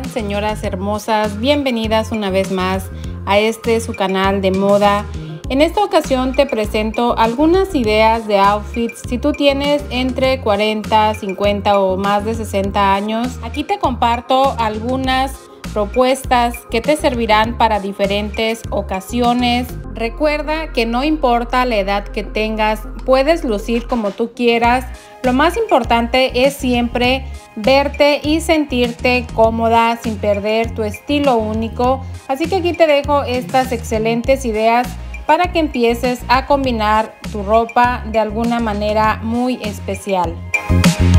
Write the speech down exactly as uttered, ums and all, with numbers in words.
Señoras hermosas, bienvenidas una vez más a este su canal de moda. En esta ocasión te presento algunas ideas de outfits si tú tienes entre cuarenta, cincuenta o más de sesenta años. Aquí te comparto algunas propuestas que te servirán para diferentes ocasiones. Recuerda que no importa la edad que tengas, puedes lucir como tú quieras. Lo más importante es siempre verte y sentirte cómoda sin perder tu estilo único. Así que aquí te dejo estas excelentes ideas para que empieces a combinar tu ropa de alguna manera muy especial.